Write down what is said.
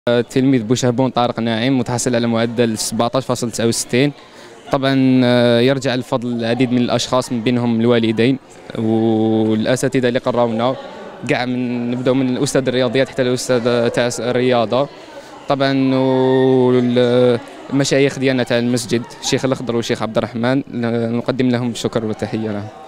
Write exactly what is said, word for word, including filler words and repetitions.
التلميذ بوشهبون طارق ناعم متحصل على معدل سبعطاش فاصلة تسعة وستين. طبعا يرجع الفضل العديد من الاشخاص من بينهم الوالدين والاساتذه اللي قراونا كاع، من نبداو من الاستاذ الرياضيات حتى الاستاذ تاع الرياضه. طبعا المشايخ ديالنا تاع المسجد الشيخ الخضر والشيخ عبد الرحمن نقدم لهم الشكر والتحيه لهم.